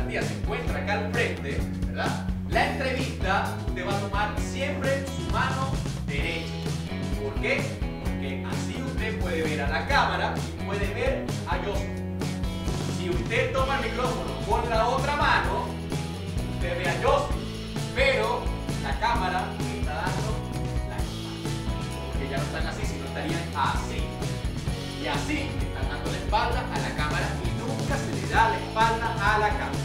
alcaldía se encuentra acá al frente, ¿verdad? La entrevista te va a tomar siempre su mano derecha. ¿Por qué? Porque así usted puede ver a la cámara y puede ver a Joseph. Si usted toma el micrófono con la otra mano, usted ve a Joseph, pero la cámara está dando la espalda. Porque ya no están así, sino estarían así. Y así están dando la espalda a la cámara y nunca se le da la espalda a la cámara.